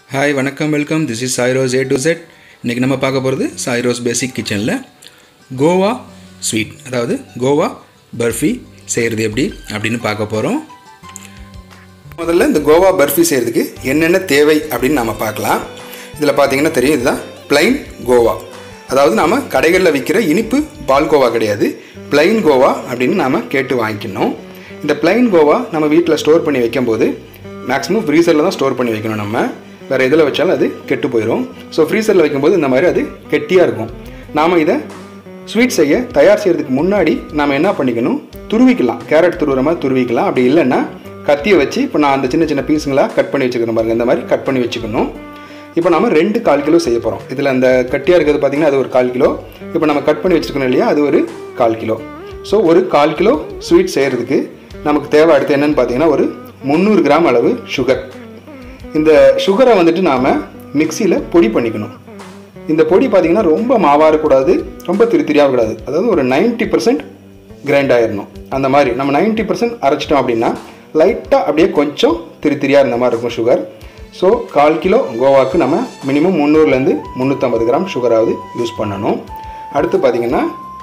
Hi வணக்கம் welcome this is சாய்ரோஸ் A to Z. இன்றைக்கி நம்ம பார்க்க போகிறது சாய்ரோஸ் பேசிக் கிச்சனில் கோவா ஸ்வீட், அதாவது கோவா பர்ஃபி செய்கிறது எப்படி அப்படின்னு பார்க்க போகிறோம். முதல்ல இந்த கோவா பர்ஃபி செய்கிறதுக்கு என்னென்ன தேவை அப்படின்னு நம்ம பார்க்கலாம். இதில் பார்த்தீங்கன்னா தெரியும், இதுதான் பிளைன் கோவா. அதாவது நாம் கடைகளில் விற்கிற இனிப்பு பால் கோவா கிடையாது, பிளைன் கோவா அப்படின்னு நாம் கேட்டு வாங்கிக்கணும். இந்த பிளைன் கோவா நம்ம வீட்டில் ஸ்டோர் பண்ணி வைக்கும்போது மேக்ஸிமம் ஃப்ரீசரில் தான் ஸ்டோர் பண்ணி வைக்கணும். நம்ம வேறு எதில் வச்சாலும் அது கெட்டு போயிடும். ஸோ ஃப்ரீசரில் வைக்கும்போது இந்த மாதிரி அது கெட்டியாக இருக்கும். நாம் இதை ஸ்வீட் தயார் செய்கிறதுக்கு முன்னாடி நாம் என்ன பண்ணிக்கணும், துருவிக்கலாம். கேரட் துருவுற மாதிரி துருவிக்கலாம். அப்படி இல்லைன்னா கத்தியை வச்சு இப்போ நான் அந்த சின்ன சின்ன பீஸுங்களாக கட் பண்ணி வச்சுக்கிறேன் பாருங்கள், இந்த மாதிரி கட் பண்ணி வச்சுக்கணும். இப்போ நம்ம 2 1/4 கிலோ செய்ய போகிறோம். இதில் அந்த கட்டியாக இருக்கிறது பார்த்திங்கன்னா அது ஒரு 1/4 கிலோ. இப்போ நம்ம கட் பண்ணி வச்சுருக்கணும் இல்லையா, அது ஒரு 1/4 கிலோ. ஸோ ஒரு 1/4 கிலோ ஸ்வீட் செய்கிறதுக்கு நமக்கு தேவை அடுத்து என்னென்னு பார்த்தீங்கன்னா ஒரு 300 கிராம் அளவு சுகர். இந்த சுகரை வந்துட்டு நாம் மிக்சியில் பொடி பண்ணிக்கணும். இந்த பொடி பார்த்திங்கன்னா ரொம்ப மாவாக இருக்கக்கூடாது, ரொம்ப திரியாக கூடாது. அதாவது ஒரு 90% கிரைண்ட் ஆகிடணும். அந்த மாதிரி நம்ம 90% அரைச்சிட்டோம் அப்படின்னா லைட்டாக அப்படியே கொஞ்சம் திரியாக இருந்த மாதிரி இருக்கும் சுகர். ஸோ 1/4 கிலோ கோவாவுக்கு நம்ம மினிமம் 300லேருந்து 350 கிராம் சுகராவது யூஸ் பண்ணணும். அடுத்து பார்த்திங்கன்னா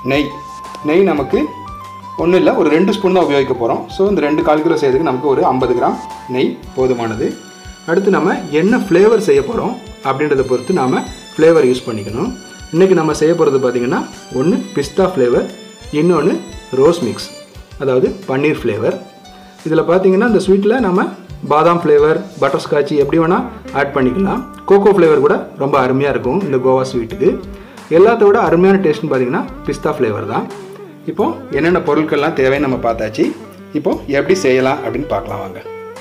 நெய் நமக்கு ஒன்றும் இல்லை, ஒரு 2 ஸ்பூன் தான் உபயோகிக்க போகிறோம். ஸோ இந்த 1/4 கிலோ செய்யறதுக்கு நமக்கு ஒரு 50 கிராம் நெய் போதுமானது. அடுத்து நம்ம என்ன ஃப்ளேவர் செய்ய போகிறோம் அப்படின்றத பொறுத்து நாம் ஃப்ளேவர் யூஸ் பண்ணிக்கணும். இன்றைக்கி நம்ம செய்ய போகிறது பார்த்திங்கன்னா ஒன்று பிஸ்தா ஃப்ளேவர், இன்னொன்று ரோஸ் மிக்ஸ், அதாவது பன்னீர் ஃப்ளேவர். இதில் பார்த்திங்கன்னா இந்த ஸ்வீட்டில் நம்ம பாதாம் ஃப்ளேவர், பட்டர்ஸ்காட்சி எப்படி வேணால் ஆட் பண்ணிக்கலாம். கோகோ ஃப்ளேவர் கூட ரொம்ப அருமையாக இருக்கும் இந்த கோவா ஸ்வீட்டுக்கு. எல்லாத்தோட அருமையான டேஸ்ட்னு பார்த்திங்கன்னா பிஸ்தா ஃப்ளேவர் தான். இப்போது என்னென்ன பொருட்கள்லாம் தேவைன்னு நம்ம பார்த்தாச்சு. இப்போது எப்படி செய்யலாம் அப்படின்னு பார்க்கலாம் வாங்க.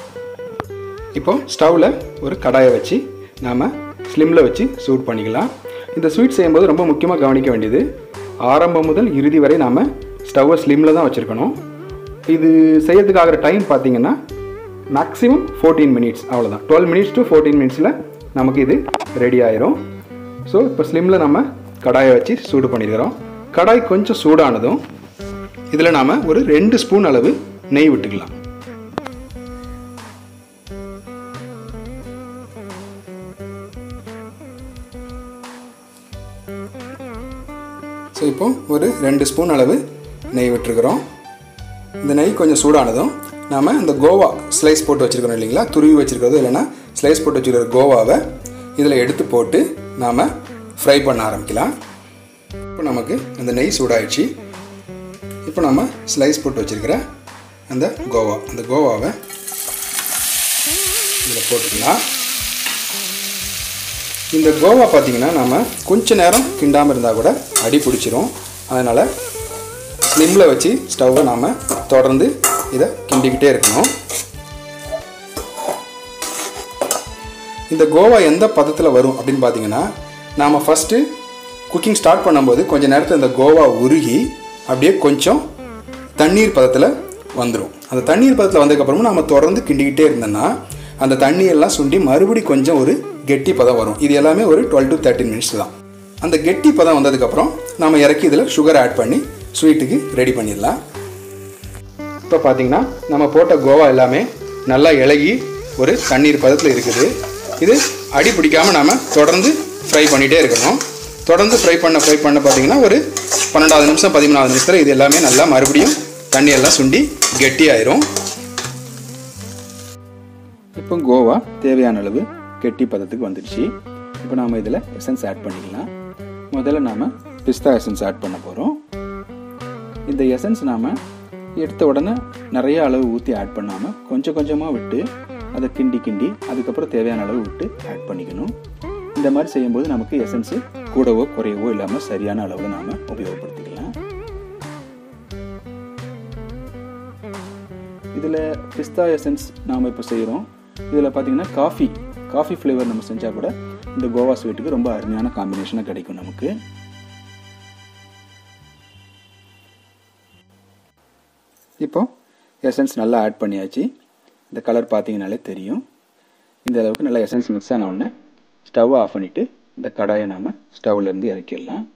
இப்போது ஸ்டவ்வில் ஒரு கடாயை வச்சு நாம் ஸ்லிம்மில் வச்சு சூட் பண்ணிக்கலாம். இந்த ஸ்வீட் செய்யும்போது ரொம்ப முக்கியமாக கவனிக்க வேண்டியது, ஆரம்பம் முதல் இறுதி வரை நாம் ஸ்டவ்வை ஸ்லிம்மில் தான் வச்சுருக்கணும். இது செய்யறதுக்கு ஆகிற டைம் பார்த்திங்கன்னா மேக்ஸிமம் 14 மினிட்ஸ், அவ்வளோதான். 12 மினிட்ஸ் to 14 மினிட்ஸில் நமக்கு இது ரெடி ஆயிரும். ஸோ இப்போ ஸ்லிம்மில் நம்ம கடாயை வச்சு சூடு பண்ணியிருக்கிறோம். கடாய் கொஞ்சம் சூடானதும் இதில் நாம் ஒரு 2 ஸ்பூன் அளவு நெய் விட்டுக்கலாம். ஸோ இப்போ ஒரு 2 ஸ்பூன் அளவு நெய் விட்டுருக்குறோம். இந்த நெய் கொஞ்சம் சூடானதும் நாம் இந்த கோவா ஸ்லைஸ் போட்டு வச்சுருக்கிறோம் இல்லைங்களா, துருவி வச்சுருக்கிறது இல்லைன்னா ஸ்லைஸ் போட்டு வச்சுருக்கிற கோவாவை இதில் எடுத்து போட்டு நாம் ஃப்ரை பண்ண ஆரம்பிக்கலாம். இப்போ நமக்கு அந்த நெய் சூடாயிடுச்சு. இப்போ நம்ம ஸ்லைஸ் போட்டு வச்சுருக்கிற அந்த கோவாவை இதில் போட்டுக்கலாம். இந்த கோவா பார்த்திங்கன்னா நம்ம கொஞ்ச நேரம் கிண்டாமல் இருந்தால் கூட அடி பிடிச்சிரும். அதனால் ஸ்லிம்மில் வச்சு ஸ்டவ்வை நாம் தொடர்ந்து இதை கிண்டிக்கிட்டே இருக்கணும். இந்த கோவா எந்த பதத்தில் வரும் அப்படின்னு பார்த்திங்கன்னா, நாம் ஃபஸ்ட்டு குக்கிங் ஸ்டார்ட் பண்ணும்போது கொஞ்சம் நேரத்தில் இந்த கோவா உருகி அப்படியே கொஞ்சம் தண்ணீர் பதத்தில் வந்துடும். அந்த தண்ணீர் பதத்தில் வந்ததுக்கப்புறமும் நம்ம தொடர்ந்து கிண்டிக்கிட்டே இருந்தோம்னா அந்த தண்ணியெல்லாம் சுண்டி மறுபடி கொஞ்சம் ஒரு கெட்டி பதம் வரும். இது எல்லாமே ஒரு 12 to 13 மினிட்ஸ் தான். அந்த கெட்டி பதம் வந்ததுக்கப்புறம் நம்ம இறக்கி இதில் சுகர் ஆட் பண்ணி ஸ்வீட்டுக்கு ரெடி பண்ணிடலாம். இப்போ பார்த்திங்கன்னா நம்ம போட்ட கோவா எல்லாமே நல்லா இலகி ஒரு தண்ணீர் பதத்தில் இருக்குது. இது அடி பிடிக்காமல் நாம் தொடர்ந்து ஃப்ரை பண்ணிகிட்டே இருக்கணும். தொடர்ந்து ஃப்ரை பண்ண பார்த்திங்கன்னா ஒரு 12வது நிமிஷம் 13வது நிமிஷத்தில் இது எல்லாமே நல்லா மறுபடியும் தண்ணியெல்லாம் சுண்டி கெட்டி ஆயிரும். இப்போ கோவா தேவையான அளவு கெட்டி பதத்துக்கு வந்துடுச்சு. இப்போ நாம் இதில் எசன்ஸ் ஆட் பண்ணிக்கலாம். முதல்ல நாம் பிஸ்தா எசன்ஸ் ஆட் பண்ண போகிறோம். இந்த எசன்ஸ் நாம் எடுத்த உடனே நிறைய அளவு ஊற்றி ஆட் பண்ணாமல் கொஞ்சம் கொஞ்சமாக விட்டு அதை கிண்டி அதுக்கப்புறம் தேவையான அளவு விட்டு ஆட் பண்ணிக்கணும். இந்த மாதிரி செய்யும்போது நமக்கு எசன்ஸு கூடவோ குறையவோ இல்லாமல் சரியான அளவில் நாம் உபயோகப்படுத்திக்கலாம். இதில் பிஸ்தா எசன்ஸ் நாம் இப்போ செய்கிறோம். இதில் பார்த்திங்கன்னா காஃபி ஃப்ளேவர் நம்ம செஞ்சால் கூட இந்த கோவா ஸ்வீட்டுக்கு ரொம்ப அருமையான காம்பினேஷனாக கிடைக்கும் நமக்கு. இப்போது எசன்ஸ் நல்லா ஆட் பண்ணியாச்சு. இந்த கலர் பார்த்தீங்கனாலே தெரியும். இந்த அளவுக்கு நல்லா எசன்ஸ் மிக்ஸ் ஆன உடனே ஸ்டவ்வை ஆஃப் பண்ணிவிட்டு இந்த கடாயை நாம் ஸ்டவ்லேருந்து இறக்கிடலாம்.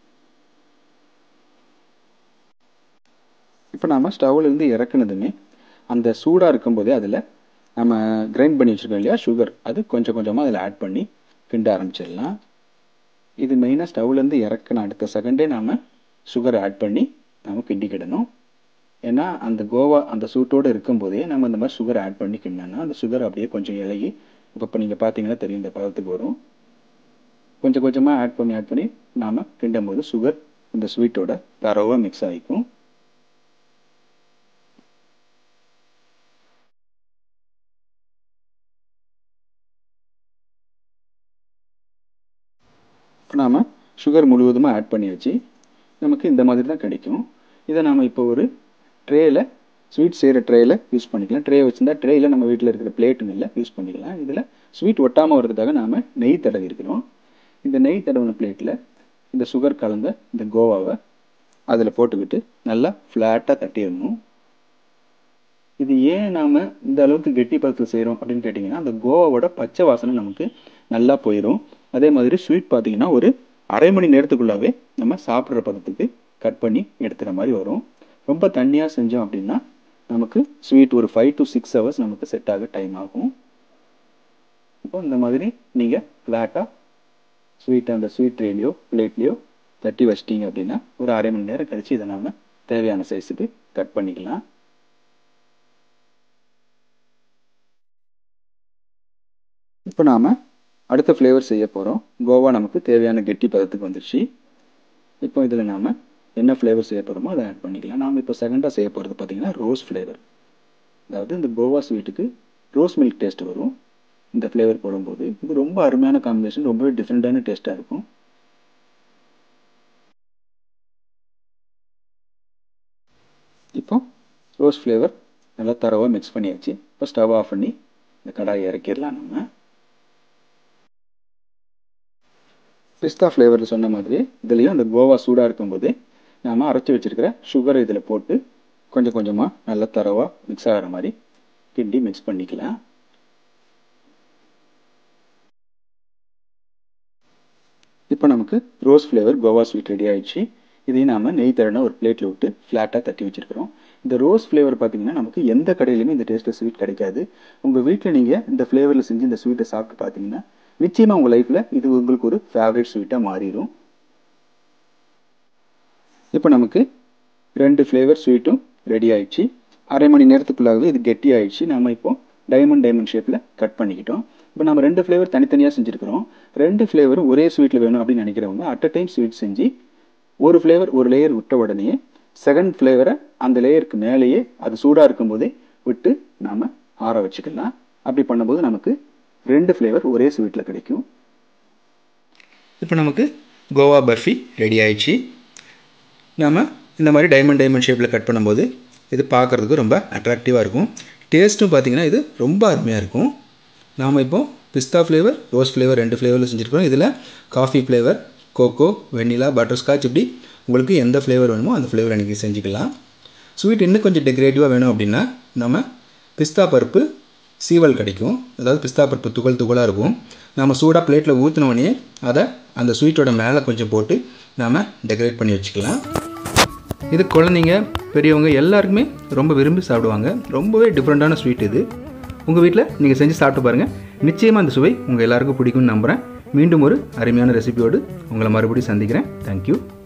இப்போ நாம் ஸ்டவ்லேருந்து இறக்குனதுமே அந்த சூடாக இருக்கும்போதே அதில் நம்ம கிரைண்ட் பண்ணி வச்சுருக்கோம் இல்லையா சுகர், அது கொஞ்சம் கொஞ்சமாக அதில் ஆட் பண்ணி கிண்ட ஆரம்பிச்சிடலாம். இது மெயினாக ஸ்டவ்லேருந்து இறக்குன அடுத்த செகண்டே நாம் சுகரை ஆட் பண்ணி நாம் கிண்டிக்கிடணும். ஏன்னா அந்த கோவா அந்த சூட்டோடு இருக்கும்போதே நம்ம இந்த மாதிரி சுகர் ஆட் பண்ணி கிண்டோன்னா அந்த சுகர் அப்படியே கொஞ்சம் இலகி இப்போ நீங்கள் பார்த்தீங்கன்னா தெரியும் இந்த பதத்துக்கு வரும். கொஞ்சம் கொஞ்சமாக ஆட் பண்ணி நாம் கிண்டும் போது சுகர் இந்த ஸ்வீட்டோட தரோவாக மிக்ஸ் ஆகிக்கும். இப்போ நாம் சுகர் முழுவதுமாக ஆட் பண்ணி வச்சு நமக்கு இந்த மாதிரி தான் கிடைக்கும். இதை நாம் இப்போ ஒரு ட்ரேயில் ஸ்வீட் செய்கிற ட்ரேயில் யூஸ் பண்ணிக்கலாம். ட்ரே வச்சுருந்தா ட்ரேயில் நம்ம வீட்டில் இருக்கிற பிளேட்டுங்களில் யூஸ் பண்ணிக்கலாம். இதில் ஸ்வீட் ஒட்டாமல் வர்றதுக்காக நாம் நெய் தடவி இருக்கிறோம். இந்த நெய் தடவின பிளேட்டில் இந்த சுகர் கலந்த இந்த கோவாவை அதில் போட்டுக்கிட்டு நல்லா ஃப்ளாட்டாக தட்டிடணும். இது ஏன் நாம் இந்த அளவுக்கு கெட்டி பதத்தில் செய்கிறோம் அப்படின்னு கேட்டிங்கன்னா அந்த கோவாவோட பச்சை வாசனை நமக்கு நல்லா போயிடும். அதே மாதிரி ஸ்வீட் பார்த்திங்கன்னா ஒரு அரை மணி நேரத்துக்குள்ளாவே நம்ம சாப்பிட்ற பதத்துக்கு கட் பண்ணி எடுத்துகிற மாதிரி வரும். ரொம்ப தண்ணியாக செஞ்சோம் அப்படின்னா நமக்கு ஸ்வீட் ஒரு 5 to 6 hours நமக்கு செட் ஆக டைம் ஆகும். இப்போ இந்த மாதிரி நீங்கள் ஃப்ளாட்டாக ஸ்வீட்டை அந்த ஸ்வீட் ட்ரேலையோ பிளேட்லேயோ தட்டி வச்சிட்டிங்க அப்படின்னா ஒரு அரை மணி நேரம் கழித்து இதை நாம் தேவையான சைஸுக்கு கட் பண்ணிக்கலாம். இப்போ நாம் அடுத்த ஃப்ளேவர் செய்ய போகிறோம். கோவா நமக்கு தேவையான கெட்டி பதத்துக்கு வந்துடுச்சு. இப்போ இதில் நாம் என்ன ஃப்ளேவர் செய்ய போகிறோமோ அதை ஆட் பண்ணிக்கலாம். நாம் இப்போ செகண்டாக செய்ய போகிறது பார்த்திங்கன்னா ரோஸ் ஃப்ளேவர். அதாவது இந்த கோவா ஸ்வீட்டுக்கு ரோஸ் மில்க் டேஸ்ட் வரும் இந்த ஃப்ளேவர் போடும்போது. இது ரொம்ப அருமையான காம்பினேஷன், ரொம்பவே டிஃப்ரெண்ட்டான டேஸ்ட்டாக இருக்கும். இப்போ ரோஸ் ஃப்ளேவர் நல்லா தரவாக மிக்ஸ் பண்ணியாச்சு. இப்போ ஸ்டவ் ஆஃப் பண்ணி இந்த கடாயை இறக்கிடலாம். நம்ம பிஸ்தா ஃப்ளேவரில் சொன்ன மாதிரி இதுலேயும் அந்த கோவா சூடாக இருக்கும்போது நாம் அரைச்சி வச்சுருக்கிற சுகரை இதில் போட்டு கொஞ்சம் கொஞ்சமாக நல்லா தரவாக மிக்ஸ் ஆகிற மாதிரி கிண்டி மிக்ஸ் பண்ணிக்கலாம். இப்போ நமக்கு rose flavour khoa sweet ready ஆகிடுச்சு. இதையும் நாம் நெய் தரன ஒரு பிளேட்டில் விட்டு ஃப்ளாட்டாக தட்டி வச்சுருக்கிறோம். இந்த ரோஸ் ஃப்ளேவர் பார்த்திங்கன்னா நமக்கு எந்த கடையிலையுமே இந்த டேஸ்ட்டில் ஸ்வீட் கிடைக்காது. உங்கள் வீட்டில் நீங்கள் இந்த ஃப்ளேவரில் செஞ்சு இந்த ஸ்வீட்டை சாப்பிட்டு பார்த்தீங்கன்னா நிச்சயமாக உங்கள் லைஃப்பில் இது உங்களுக்கு ஒரு ஃபேவரட் ஸ்வீட்டாக மாறிடும். இப்போ நமக்கு 2 ஃப்ளேவர் ஸ்வீட்டும் ரெடி ஆகிடுச்சு. அரை மணி நேரத்துக்குள்ளாகவே இது கெட்டி ஆகிடுச்சு. நம்ம இப்போ டைமண்ட் ஷேப்பில் கட் பண்ணிக்கிட்டோம். இப்போ நம்ம 2 ஃப்ளேவர் தனித்தனியாக செஞ்சுருக்கிறோம். 2 ஃப்ளேவரும் ஒரே ஸ்வீட்டில் வேணும் அப்படின்னு நினைக்கிறவங்க அட் அ டைம் ஸ்வீட் செஞ்சு ஒரு ஃப்ளேவர் ஒரு லேயர் விட்ட உடனே செகண்ட் ஃப்ளேவரை அந்த லேயருக்கு மேலேயே அது சூடாக இருக்கும்போதே விட்டு நாம் ஆற வச்சுக்கலாம். அப்படி பண்ணும்போது நமக்கு 2 ஃப்ளேவர் ஒரே ஸ்வீட்டில் கிடைக்கும். இப்போ நமக்கு கோவா பர்ஃபி ரெடி ஆயிடுச்சு. நாம் இந்த மாதிரி டைமண்ட் ஷேப்பில் கட் பண்ணும்போது இது பார்க்குறதுக்கு ரொம்ப அட்ராக்டிவாக இருக்கும். டேஸ்ட்டும் பார்த்திங்கன்னா இது ரொம்ப அருமையாக இருக்கும். நாம் இப்போ பிஸ்தா ஃப்ளேவர் ரோஸ் ஃப்ளேவர் 2 ஃப்ளேவரில் செஞ்சுருக்கோம். இதில் coffee flavour, cocoa, vanilla, butterscotch இப்படி உங்களுக்கு எந்த ஃப்ளேவர் வேணுமோ அந்த ஃப்ளேவர் அன்றைக்கி செஞ்சுக்கலாம். ஸ்வீட் இன்னும் கொஞ்சம் டெக்கரேட்டிவாக வேணும் அப்படின்னா நம்ம பிஸ்தா பருப்பு சீவல் கிடைக்கும். அதாவது பிஸ்தா பருப்பு துகளாக இருக்கும். நம்ம சூடாக பிளேட்டில் ஊற்றினோடனே அதை அந்த ஸ்வீட்டோட மேலே கொஞ்சம் போட்டு நாம் டெக்கரேட் பண்ணி வச்சுக்கலாம். இது குழந்தைங்க பெரியவங்க எல்லாருக்குமே ரொம்ப விரும்பி சாப்பிடுவாங்க. ரொம்பவே டிஃப்ரெண்ட்டான ஸ்வீட் இது. உங்கள் வீட்டில் நீங்கள் செஞ்சு சாப்பிட்டு பாருங்கள். நிச்சயமாக அந்த சுவை உங்கள் எல்லாருக்கும் பிடிக்கும்னு நம்புகிறேன். மீண்டும் ஒரு அருமையான ரெசிபியோடு உங்களை மறுபடியும் சந்திக்கிறேன். தேங்க்யூ.